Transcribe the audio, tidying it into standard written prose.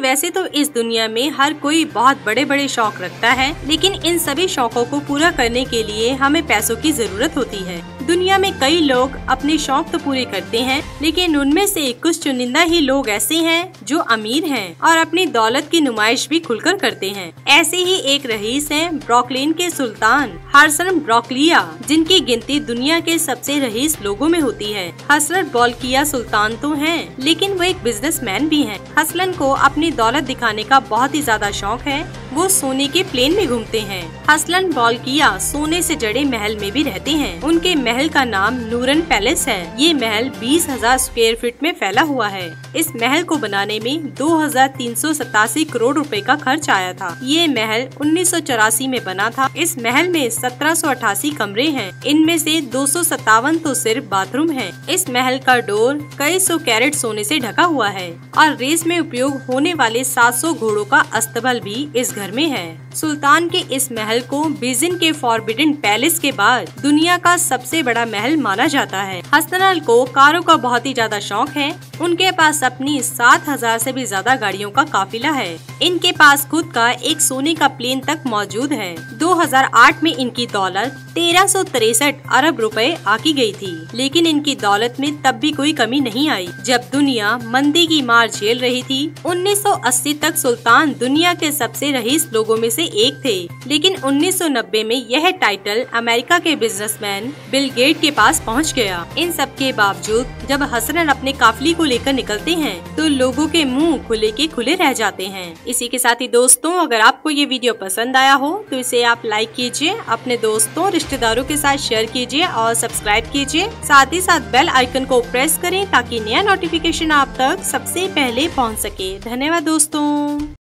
वैसे तो इस दुनिया में हर कोई बहुत बड़े बड़े शौक रखता है, लेकिन इन सभी शौकों को पूरा करने के लिए हमें पैसों की जरूरत होती है। दुनिया में कई लोग अपने शौक तो पूरे करते हैं, लेकिन उनमें से कुछ चुनिंदा ही लोग ऐसे हैं जो अमीर हैं और अपनी दौलत की नुमाइश भी खुलकर करते हैं। ऐसे ही एक रईस हैं ब्रुकलिन के सुल्तान हसन बोल्किया, जिनकी गिनती दुनिया के सबसे रईस लोगों में होती है। हसन बोल्किया सुल्तान तो हैं, लेकिन वो एक बिजनेसमैन भी हैं। हसन को अपनी दौलत दिखाने का बहुत ही ज्यादा शौक है। वो सोने के प्लेन में घूमते हैं। हसन बोल्किया सोने से जड़े महल में भी रहते हैं। उनके महल का नाम नूरन पैलेस है। ये महल 20,000 स्क्वायर फीट में फैला हुआ है। इस महल को बनाने में 2,387 करोड़ रुपए का खर्च आया था। ये महल 1984 में बना था। इस महल में 1788 कमरे हैं। इनमें से 257 तो सिर्फ बाथरूम हैं। इस महल का डोर कई सौ कैरेट सोने से ढका हुआ है और रेस में उपयोग होने वाले 700 घोड़ों का अस्तबल भी इस घर में है। सुल्तान के इस महल को बीजिंग के फॉरबिडन पैलेस के बाद दुनिया का सबसे बड़ा महल माना जाता है। हसन को कारों का बहुत ही ज्यादा शौक है। उनके पास अपनी 7,000 से भी ज्यादा गाड़ियों का काफिला है। इनके पास खुद का एक सोने का प्लेन तक मौजूद है। 2008 में इनकी दौलत 1363 अरब रुपए आकी गई थी, लेकिन इनकी दौलत में तब भी कोई कमी नहीं आई। जब दुनिया मंदी की मार झेल रही थी, 1980 तक सुल्तान दुनिया के सबसे रईस लोगों में से एक थे, लेकिन 1990 में यह टाइटल अमेरिका के बिजनेसमैन बिल गेट के पास पहुंच गया। इन सब के बावजूद जब हसन अपने काफिले को लेकर निकलते हैं तो लोगों के मुंह खुले के खुले रह जाते हैं। इसी के साथ ही दोस्तों, अगर आपको ये वीडियो पसंद आया हो तो इसे आप लाइक कीजिए, अपने दोस्तों रिश्तेदारों के साथ शेयर कीजिए और सब्सक्राइब कीजिए। साथ ही साथ बेल आइकन को प्रेस करें ताकि नया नोटिफिकेशन आप तक सबसे पहले पहुंच सके। धन्यवाद दोस्तों।